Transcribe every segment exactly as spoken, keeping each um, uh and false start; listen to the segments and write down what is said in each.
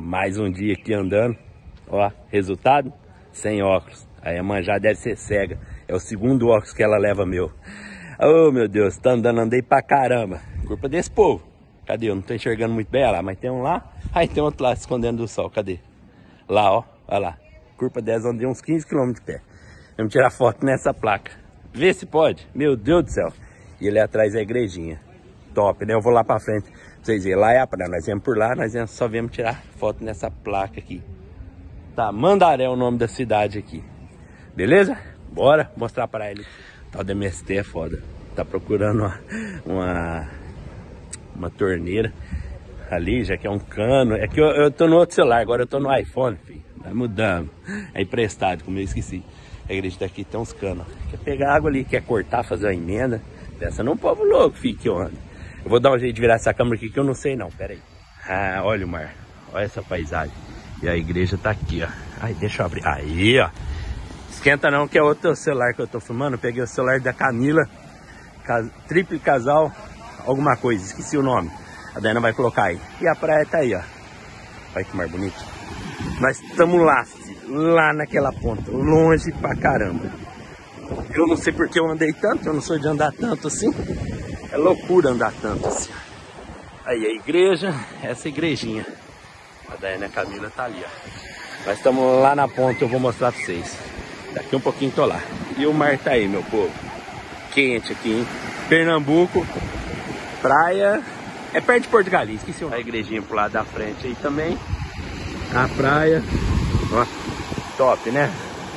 Mais um dia aqui andando. Ó, resultado? Sem óculos. Aí a Manjá deve ser cega. É o segundo óculos que ela leva meu. Oh, meu Deus, tá andando, andei pra caramba. Culpa desse povo. Cadê? Eu não tô enxergando muito bem. Olha lá, mas tem um lá. Aí tem outro lá se escondendo do sol. Cadê? Lá, ó. Olha lá. Culpa delas, andei uns quinze quilômetros de pé. Vamos tirar foto nessa placa. Vê se pode. Meu Deus do céu. E ali atrás é a igrejinha. Top, né? Eu vou lá pra frente. Pra vocês verem. Lá é a praia. Nós viemos por lá. Nós só viemos tirar foto nessa placa aqui. Tamandaré é o nome da cidade aqui. Beleza? Bora mostrar pra ele. O tal da M S T é foda. Tá procurando uma, uma, uma torneira. Ali já que é um cano. É que eu, eu tô no outro celular. Agora eu tô no iPhone, filho. Vai mudando. É emprestado, como eu esqueci. A igreja daqui tem uns canos. Quer pegar água ali, quer cortar, fazer uma emenda. Pensa num povo louco, filho, que onda. Eu vou dar um jeito de virar essa câmera aqui que eu não sei não. Pera aí. Ah, olha o mar. Olha essa paisagem. E a igreja tá aqui, ó. Ai, deixa eu abrir. Aí, ó. Esquenta não, que é outro celular que eu tô filmando. Eu peguei o celular da Camila. Cas... Triple casal, alguma coisa. Esqueci o nome. A Dana vai colocar aí. E a praia tá aí, ó. Olha que mar bonito. Nós estamos lá, filho, lá naquela ponta. Longe pra caramba. Eu não sei porque eu andei tanto. Eu não sou de andar tanto assim. É loucura andar tanto assim. Aí a igreja. Essa igrejinha. A Dana Camila tá ali, ó. Nós estamos lá na ponta, eu vou mostrar pra vocês. Daqui um pouquinho tô lá. E o mar tá aí, meu povo. Quente aqui, hein? Pernambuco. Praia. É perto de Porto Galinha, esqueci o nome. A igrejinha pro lado da frente aí também. A praia. Ó, top, né?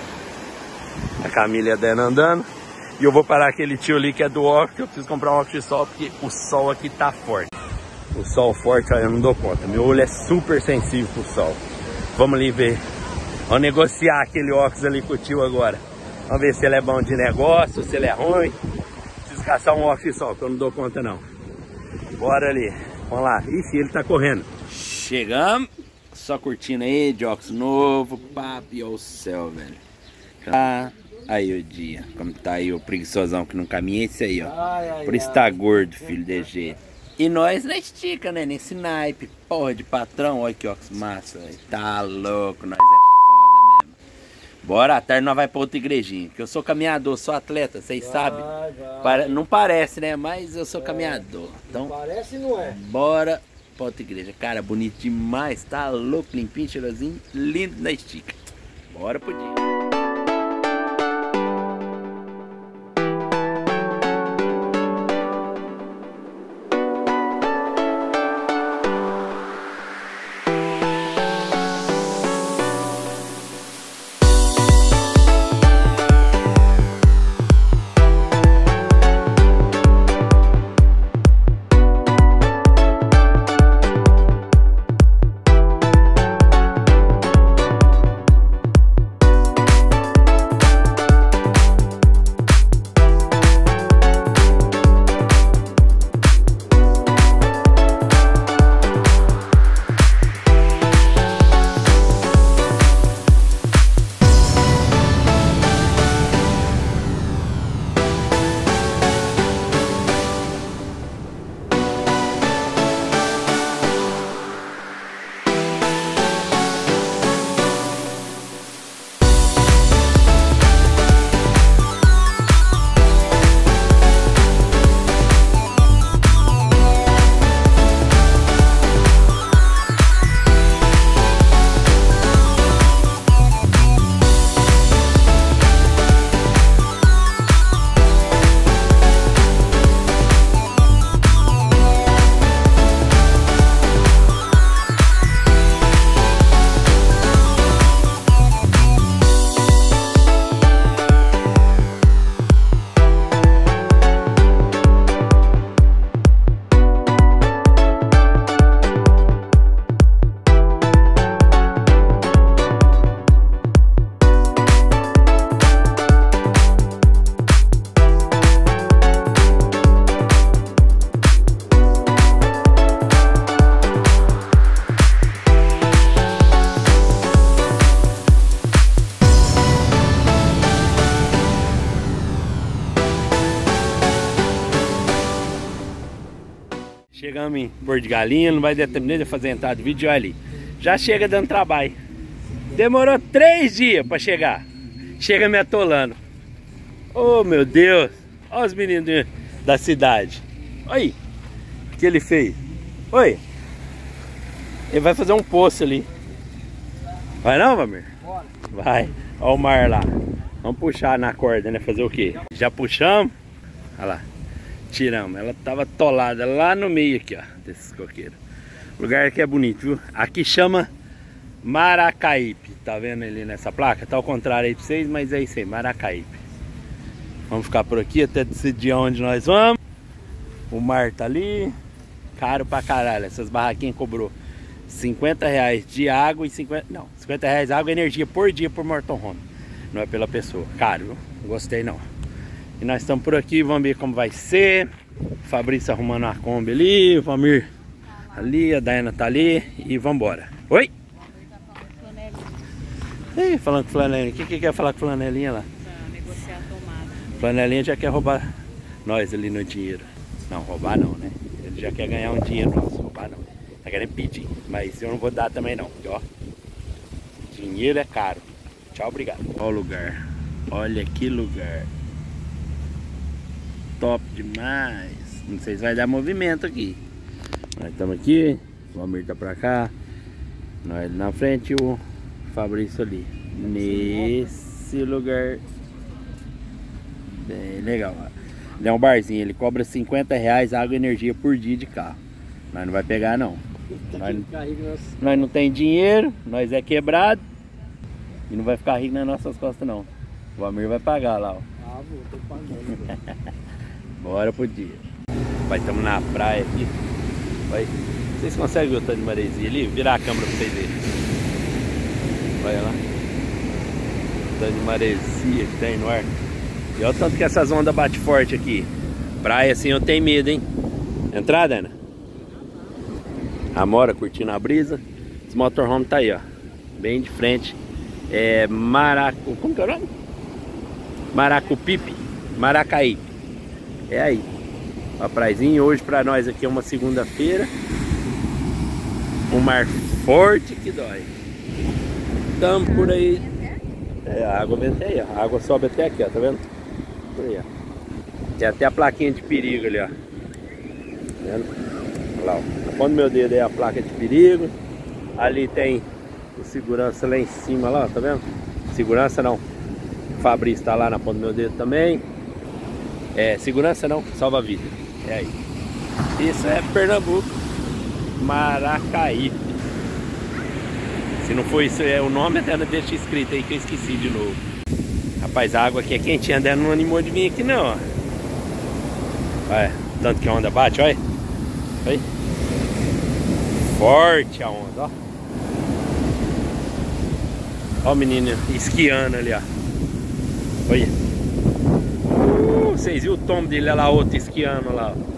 A Camila e a Dana andando. E eu vou parar aquele tio ali que é do óculos. Eu preciso comprar um óculos de sol porque o sol aqui tá forte. O sol forte, eu não dou conta. Meu olho é super sensível pro sol. Vamos ali ver. Vamos negociar aquele óculos ali com o tio agora. Vamos ver se ele é bom de negócio, se ele é ruim. Preciso caçar um óculos de sol, que eu não dou conta não. Bora ali. Vamos lá. Ixi, ele tá correndo. Chegamos. Só curtindo aí, de óculos novo. Papo ao céu, velho. Ah, aí o dia. Como tá aí o preguiçosão que não caminha, esse aí, ó. Ai, ai, Por isso tá gordo, filho, de jeito. E nós na estica, né? Nesse naipe, porra de patrão. Olha que óculos massa, véio. Tá louco, nós é foda mesmo. Bora, à tarde nós vai pra outra igrejinha. Que eu sou caminhador, sou atleta, vocês sabem. Vai. Não parece, né? Mas eu sou é. caminhador. Então, parece, não é? Bora pra outra igreja. Cara, bonito demais. Tá louco, limpinho, cheirosinho. Lindo na estica. Bora pro dia. Chegamos em Porto de Galinha, não vai dar tempo nem de fazer entrada de vídeo, olha ali. já chega dando trabalho. Demorou três dias pra chegar. Chega me atolando. Oh, meu Deus. Olha os meninos da cidade. Olha aí. O que ele fez? Oi. Ele vai fazer um poço ali. Vai não, Vamir? Bora. Vai. Olha o mar lá. Vamos puxar na corda, né? Fazer o quê? Já puxamos. Olha lá. Tiramos. Ela tava atolada lá no meio aqui, ó. Desses coqueiros. O lugar aqui é bonito, viu? Aqui chama Maracaípe. Tá vendo ali nessa placa? Tá ao contrário aí pra vocês, mas é isso aí, Maracaípe. Vamos ficar por aqui até decidir onde nós vamos. O mar tá ali. Caro pra caralho. Essas barraquinhas cobrou cinquenta reais de água e cinquenta... Não, cinquenta reais água e energia por dia por motorhome. Não é pela pessoa. Caro, viu? Não gostei não. E nós estamos por aqui, vamos ver como vai ser. O Fabrício arrumando a Kombi ali, o Valmir ali, a Daiana tá ali e vambora. Oi? Ei, falando com flanelinha. O que que quer falar com flanelinha lá? Pra negociar a tomada. Flanelinha já quer roubar nós ali no dinheiro. Não, roubar não, né? Ele já quer ganhar um dinheiro nosso. Roubar não. Tá querendo pedir. Mas eu não vou dar também não. Porque, ó, dinheiro é caro. Tchau, obrigado. Olha o lugar. Olha que lugar. Top demais. Não sei se vai dar movimento aqui. Nós estamos aqui. O Valmir tá pra cá. Nós na frente e o Fabrício ali. Nesse lugar. Bem legal. Ele é um barzinho. Ele cobra cinquenta reais água e energia por dia de carro. Nós não vai pegar não. Nós, nós não tem dinheiro. Nós é quebrado. E não vai ficar rico nas nossas costas não. O Valmir vai pagar lá, ó. Ah, vou, tô pagando. Bora pro dia. Vai, estamos na praia aqui. Vai. Vocês conseguem ver o tanto de maresia ali? Virar a câmera pra vocês verem. Olha lá. O tanto de maresia que tem no ar. E olha o tanto que essas ondas batem forte aqui. Praia assim eu tenho medo, hein? Entrada, Ana? Amora curtindo a brisa. Esse motorhome tá aí, ó. Bem de frente. É Maracu... Como que é o nome? Maracupipe. Maracaípe. É aí. A praizinha. Hoje pra nós aqui é uma segunda-feira. Um mar forte que dói. Tamo por aí. É, a água vem até aí, ó. A água sobe até aqui, ó. Tá vendo? Por aí, ó. Tem até a plaquinha de perigo ali, ó. Tá vendo? Olha lá, ó. Na ponta do meu dedo aí a placa de perigo. Ali tem o segurança lá em cima, lá, ó. Tá vendo? Segurança não. O Fabrício tá lá na ponta do meu dedo também. É, segurança não, salva-vida. É aí. Isso é Pernambuco. Maracaípe. Se não for isso, é o nome até não deixa escrito aí que eu esqueci de novo. Rapaz, a água aqui é quentinha, ainda não animou de vir aqui não, ó. Olha, tanto que a onda bate, olha. Olha. Forte a onda, ó. Ó o menino esquiando ali, ó. Olha. Uh, vocês viram o tombo dele, olha lá, outro esquiando lá, ó.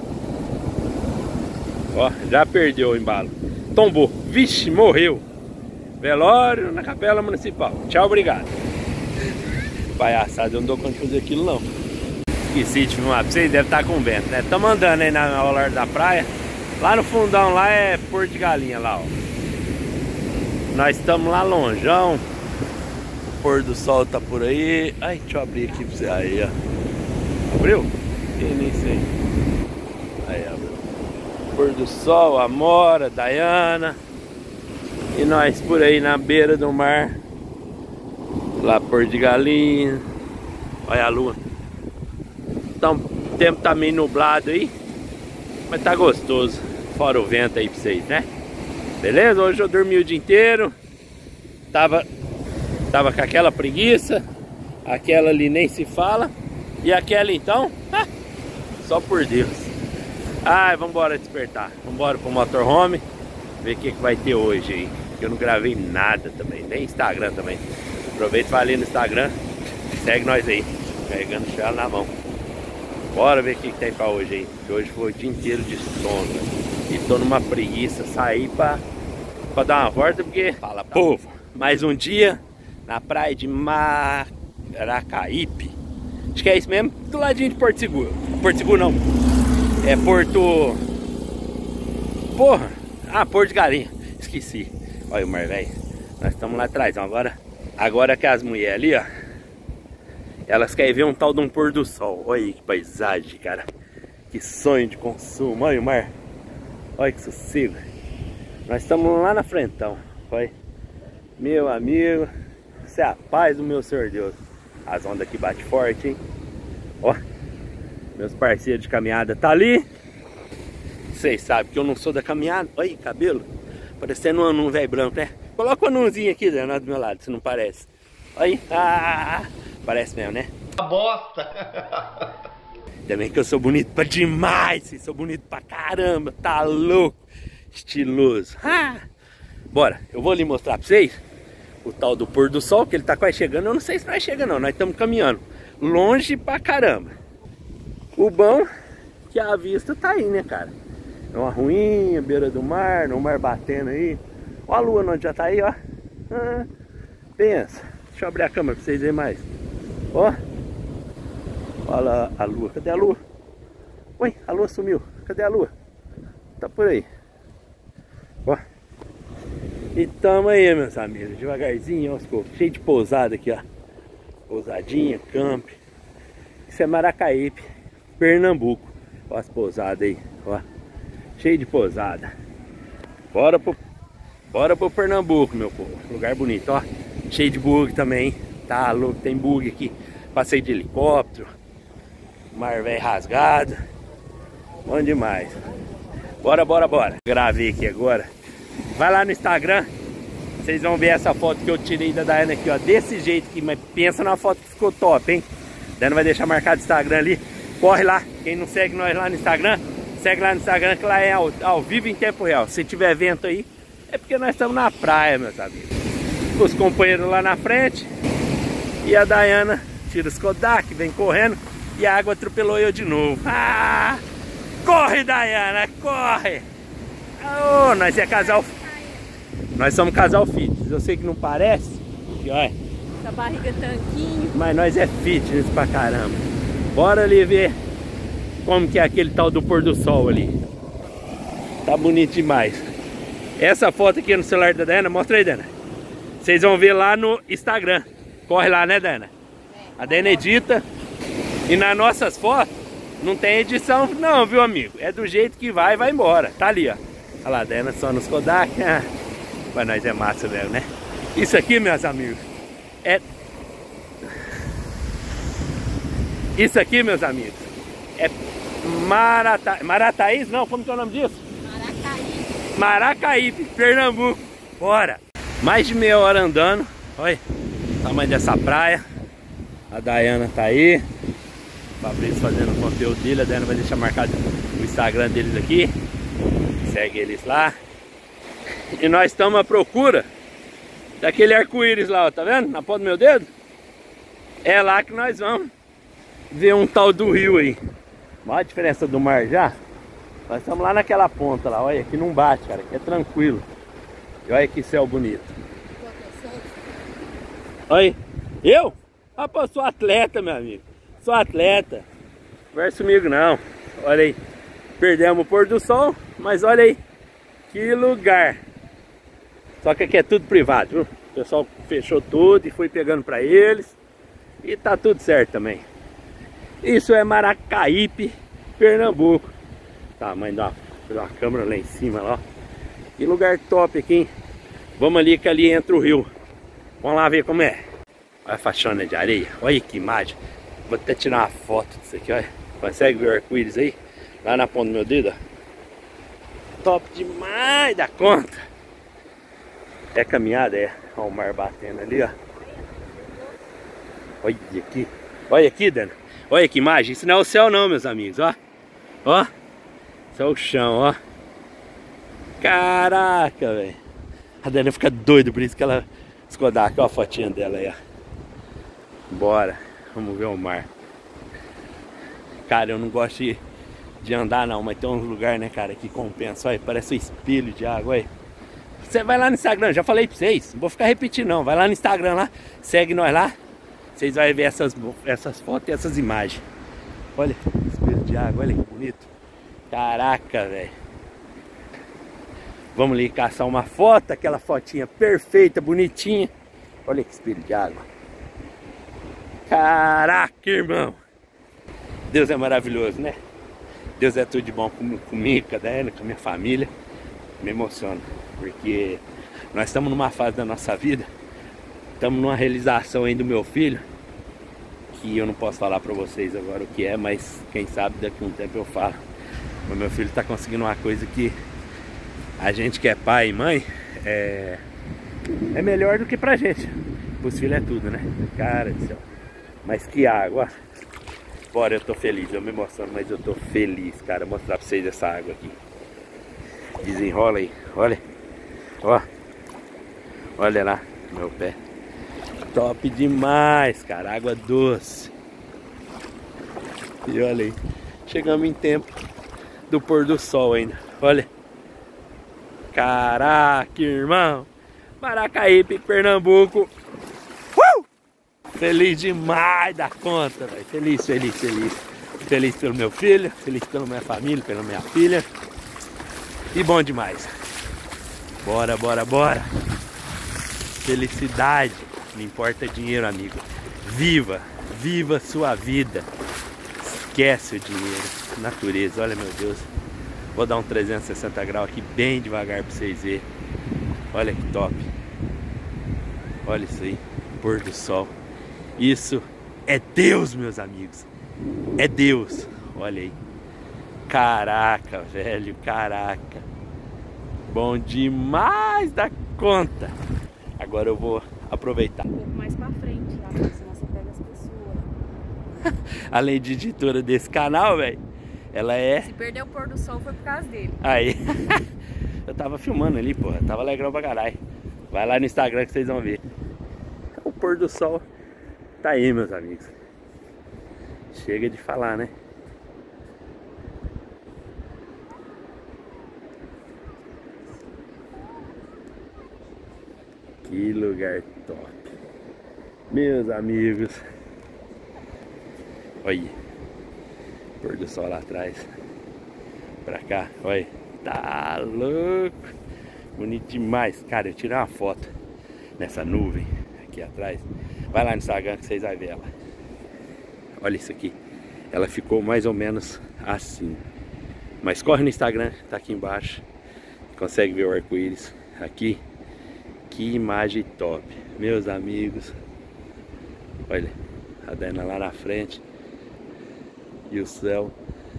Ó, já perdeu o embalo. Tombou. Vixe, morreu. Velório na Capela Municipal. Tchau, obrigado. Palhaçada, eu não dou conta de fazer aquilo não. Esqueci de filmar pra vocês, deve estar com vento, né? Estamos andando aí na hora da praia. Lá no fundão, lá é Porto de Galinha, lá, ó. Nós estamos lá lonjão. O pôr do sol tá por aí. Ai, deixa eu abrir aqui pra você. Aí, ó. Abriu? Eu nem sei. Aí, abriu. Pôr do sol, Amora, Daiana. E nós por aí na beira do mar. Lá Porto de Galinha. Olha a lua. Então, o tempo tá meio nublado aí. Mas tá gostoso. Fora o vento aí pra vocês, né? Beleza? Hoje eu dormi o dia inteiro. Tava, tava com aquela preguiça. Aquela ali nem se fala. E aquela então, ah, só por Deus. Ai, vambora despertar. Vambora pro motorhome. Ver o que, que vai ter hoje aí. Eu não gravei nada também. Nem Instagram também. Aproveita e vai ali no Instagram. Segue nós aí. Carregando o chale na mão. Bora ver o que, que tem pra hoje aí. Que hoje foi o dia inteiro de sono. E tô numa preguiça. Sair pra, pra dar uma volta. Porque, fala, povo, mais um dia na praia de Maracaípe. Acho que é isso mesmo. Do ladinho de Porto Seguro. Porto Seguro não. É Porto... Porra. Ah, Porto de Galinha. Esqueci. Olha o mar, velho. Nós estamos lá atrás. Então agora, agora que as mulheres ali, ó, elas querem ver um tal de um pôr do sol. Olha aí que paisagem, cara. Que sonho de consumo. Olha o mar. Olha que sossego. Nós estamos lá na frentão. Olha. Meu amigo. Isso é a paz do meu Senhor Deus. As ondas aqui batem forte, hein? Ó. Meus parceiros de caminhada tá ali. Vocês sabem que eu não sou da caminhada. Olha aí, cabelo. Parecendo um anão velho branco, né? Coloca o anãozinho aqui, Dana, do meu lado, se não parece. Olha aí. Ah, parece mesmo, né? A bosta! Também que eu sou bonito pra demais. Sou bonito pra caramba. Tá louco. Estiloso. Ah. Bora, eu vou ali mostrar pra vocês o tal do pôr do sol, que ele tá quase chegando. Eu não sei se vai chegar não, nós estamos caminhando longe pra caramba. O bom que a vista tá aí, né, cara? É uma ruinha, beira do mar, no mar batendo aí. Ó a lua onde já tá aí, ó. Ah, pensa. Deixa eu abrir a câmera pra vocês verem mais. Ó. Olha a lua. Cadê a lua? Oi, a lua sumiu. Cadê a lua? Tá por aí. Ó. E tamo aí, meus amigos. Devagarzinho, ó, ficou cheio de pousada aqui, ó. Pousadinha, camp. Isso é Maracaípe, Pernambuco. Ó as pousadas aí, ó. Cheio de pousada. Bora pro, bora pro Pernambuco, meu povo. Lugar bonito, ó. Cheio de bug também. Tá louco, tem bug aqui. Passeio de helicóptero. Mar velho rasgado. Bom demais. Bora, bora, bora. Gravei aqui agora. Vai lá no Instagram. Vocês vão ver essa foto que eu tirei da Daiane aqui, ó. Desse jeito aqui. Mas pensa na foto que ficou top, hein? Daiane vai deixar marcado o Instagram ali. Corre lá. Quem não segue nós lá no Instagram, segue lá no Instagram, que lá é ao, ao vivo em tempo real. Se tiver evento aí, é porque nós estamos na praia, meus amigos. Os companheiros lá na frente. E a Daiane tira os Kodak, vem correndo. E a água atropelou eu de novo. Ah! Corre, Daiane, corre! Oh, nós é casal. Nós somos casal fitness. Eu sei que não parece. Porque, olha, essa barriga tanquinho. mas nós é fitness pra caramba. Bora ali ver como que é aquele tal do pôr do sol ali. Tá bonito demais. Essa foto aqui no celular da Dana, mostra aí, Dana. Vocês vão ver lá no Instagram. Corre lá, né, Dana? A Dana edita. E nas nossas fotos não tem edição não, viu, amigo? É do jeito que vai, vai embora. Tá ali, ó. Olha lá, a Dana só nos Kodak. Mas nós é massa mesmo, né? Isso aqui, meus amigos, é... Isso aqui, meus amigos, é Marata... Marataízes, não? Como que é o nome disso? Maracaípe. Maracaípe, Pernambuco. Bora! Mais de meia hora andando. Olha o tamanho dessa praia. A Daiane tá aí. O Fabrício fazendo o conteúdo dele. A Daiane vai deixar marcado o Instagram deles aqui. Segue eles lá. E nós estamos à procura daquele arco-íris lá, ó, tá vendo? Na ponta do meu dedo. É lá que nós vamos ver um tal do rio aí. Olha a diferença do mar já. Nós estamos lá naquela ponta lá. Olha, aqui não bate, cara. Aqui é tranquilo. E olha que céu bonito. Olha, eu? Rapaz, sou atleta, meu amigo. Sou atleta. Não conversa comigo não. Olha aí. Perdemos o pôr do sol, mas olha aí. Que lugar. Só que aqui é tudo privado, viu? O pessoal fechou tudo e foi pegando pra eles. E tá tudo certo também. Isso é Maracaípe, Pernambuco. Tamanho da uma câmera lá em cima, lá. Que lugar top aqui, hein? Vamos ali que ali entra o rio. Vamos lá ver como é. Olha a faixona de areia. Olha que imagem. Vou até tirar uma foto disso aqui, olha. Consegue ver o arco-íris aí? Lá na ponta do meu dedo, ó. Top demais da conta. É caminhada, é. Olha o mar batendo ali, ó. Olha aqui. Olha aqui, Dana. Olha que imagem. Isso não é o céu não, meus amigos, ó. Ó. Isso é o chão, ó. Caraca, velho. A Dana fica doida, por isso que ela escodar aqui, ó, a fotinha dela aí, ó. Bora. Vamos ver o mar. Cara, eu não gosto de, de andar não, mas tem uns lugares, né, cara, que compensa. Olha, parece um espelho de água, olha. Você vai lá no Instagram, já falei pra vocês. Não vou ficar repetindo não. Vai lá no Instagram lá, segue nós lá. Vocês vão ver essas, essas fotos e essas imagens. Olha, espelho de água, olha que bonito. Caraca, velho. Vamos ali caçar uma foto, aquela fotinha perfeita, bonitinha. Olha que espelho de água. Caraca, irmão. Deus é maravilhoso, né? Deus é tudo de bom com, comigo, com a Daiane, com a minha família. Me emociona, porque nós estamos numa fase da nossa vida, estamos numa realização aí do meu filho, que eu não posso falar pra vocês agora o que é, mas quem sabe daqui a um tempo eu falo. O meu filho tá conseguindo uma coisa que a gente que é pai e mãe é, é melhor do que pra gente. Pros filhos é tudo, né? Cara do céu. Mas que água. Bora, eu tô feliz, eu me emociono, mas eu tô feliz, cara. Vou mostrar pra vocês essa água aqui. Desenrola aí, olha. Ó. Olha lá, meu pé. Top demais, cara. Água doce. E olha aí. Chegamos em tempo do pôr do sol ainda. Olha. Caraca, irmão. Maracaípe, Pernambuco. Uh! Feliz demais da conta, velho. Feliz, feliz, feliz. Feliz pelo meu filho, feliz pela minha família, pela minha filha. E bom demais. Bora, bora, bora. Felicidade. Não importa dinheiro, amigo. Viva, viva sua vida. Esquece o dinheiro. Natureza, olha, meu Deus. Vou dar um trezentos e sessenta graus aqui bem devagar pra vocês verem. Olha que top. Olha isso aí. Pôr do sol. Isso é Deus, meus amigos. É Deus. Olha aí. Caraca, velho. Caraca. Bom demais da conta. Agora eu vou aproveitar. Um pouco mais pra frente, tá? Senão você pega as pessoas. Além de editora desse canal, velho, ela é... Se perder o pôr do sol foi por causa dele. Aí. Eu tava filmando ali, porra. Tava legal pra caralho. Vai lá no Instagram que vocês vão ver. O pôr do sol tá aí, meus amigos. Chega de falar, né? Que lugar top. Meus amigos. Olha. Pôr do sol lá atrás. Pra cá, olha. Tá louco. Bonito demais. Cara, eu tirei uma foto nessa nuvem aqui atrás. Vai lá no Instagram que vocês vão ver ela. Olha isso aqui. Ela ficou mais ou menos assim. Mas corre no Instagram, tá aqui embaixo. Consegue ver o arco-íris aqui. Que imagem top. Meus amigos. Olha, a Dana lá na frente. E o céu.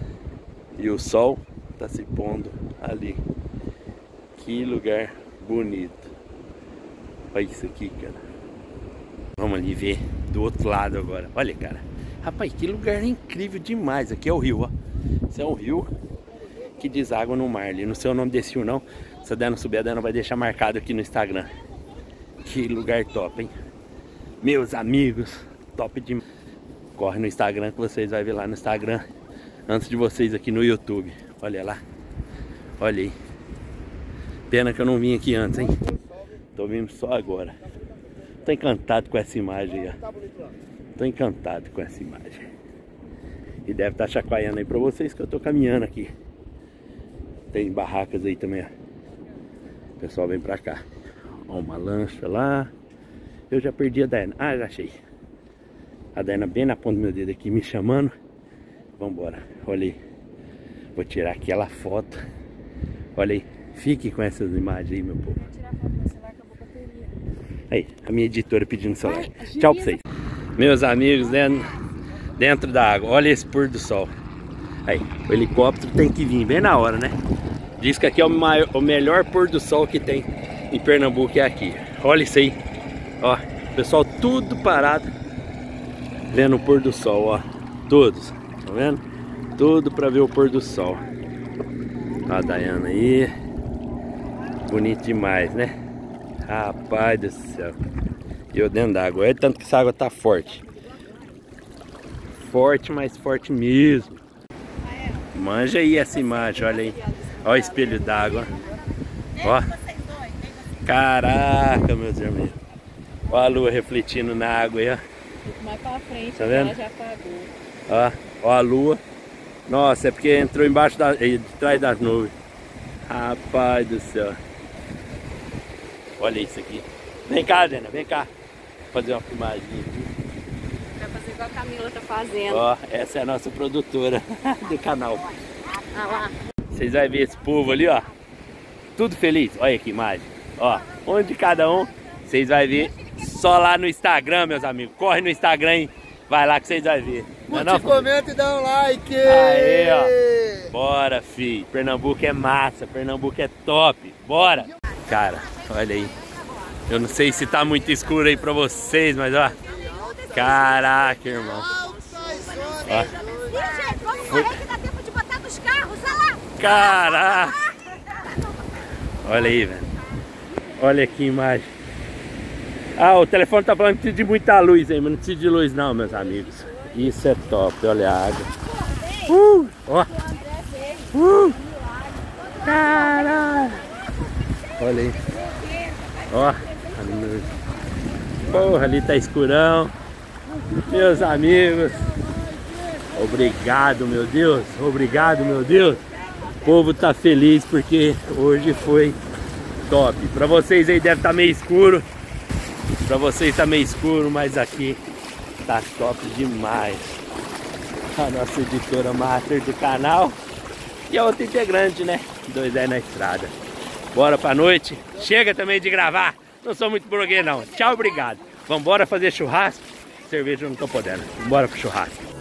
E o sol tá se pondo ali. Que lugar bonito. Olha isso aqui, cara. Vamos ali ver do outro lado agora. Olha, cara. Rapaz, que lugar incrível demais. Aqui é o rio, ó. Esse é um rio que deságua no mar ali. Não sei o nome desse rio, não. Se a Dana subir, a Dana vai deixar marcado aqui no Instagram. Que lugar top, hein? Meus amigos, top demais. Corre no Instagram que vocês vão ver lá no Instagram. Antes de vocês aqui no YouTube. Olha lá. Olha aí. Pena que eu não vim aqui antes, hein? Tô vindo só agora. Tô encantado com essa imagem aí, ó. Tô encantado com essa imagem. E deve estar chacoalhando aí pra vocês que eu tô caminhando aqui. Tem barracas aí também, ó. O pessoal vem pra cá. Ó, uma lancha lá. Eu já perdi a Dana. Ah, já achei. A Dana bem na ponta do meu dedo aqui me chamando. Vambora. Olha aí. Vou tirar aquela foto. Olha aí. Fique com essas imagens aí, meu povo. Vou tirar a foto, meu celular acabou a bateria. Aí, a minha editora pedindo celular. Ai, tchau pra vocês. Meus amigos, dentro, dentro da água. Olha esse pôr do sol. Aí, o helicóptero tem que vir bem na hora, né? Diz que aqui é o, maior, o melhor pôr do sol que tem em Pernambuco, é aqui. Olha isso aí. Ó, pessoal tudo parado vendo o pôr do sol, ó. Todos, tá vendo? Tudo pra ver o pôr do sol. Ó a Daiana aí. Bonito demais, né? Rapaz do céu. E eu dentro d'água. Olha tanto que essa água tá forte. Forte, mas forte mesmo. Manja aí essa imagem, olha aí. Olha o espelho d'água. Ó. Caraca, meus irmãos. Olha a lua refletindo na água aí, ó. Mais pra frente, tá vendo? Ela já apagou. Ó, ó a lua. Nossa, é porque entrou embaixo da, de trás das nuvens. Rapaz do céu. Olha isso aqui. Vem cá, Dena, vem cá. Vou fazer uma filmagem aqui. Vai fazer igual a Camila tá fazendo. Ó, essa é a nossa produtora do canal. Ah lá. Vocês vão ver esse povo ali, ó. Tudo feliz. Olha que imagem. Ó, um de cada um. Vocês vão ver só lá no Instagram, meus amigos. Corre no Instagram e vai lá que vocês vão ver. Curte, não, comenta e dá um like. Aí, ó. Bora, fi. Pernambuco é massa. Pernambuco é top. Bora. Cara, olha aí. Eu não sei se tá muito escuro aí pra vocês, mas ó. Caraca, irmão. Ó. Vamos correr que dá tempo de botar nos carros, olha lá. Caraca. Olha aí, velho. Olha que imagem. Ah, o telefone tá falando que precisa de muita luz aí, mas não precisa de luz não, meus amigos. Isso é top, olha a água. Uh, ó. Uh. Caralho. Olha aí. Ó. Porra, ali tá escurão. Meus amigos. Obrigado, meu Deus. Obrigado, meu Deus. O povo tá feliz porque hoje foi top. Pra vocês aí deve estar meio escuro. Pra vocês tá meio escuro, mas aqui tá top demais. A nossa editora master do canal. E a outra integrante, né? Dois aí na estrada. Bora pra noite. Chega também de gravar. Não sou muito blogueiro não. Tchau, obrigado. Vambora fazer churrasco. Cerveja eu não tô podendo. Bora pro churrasco.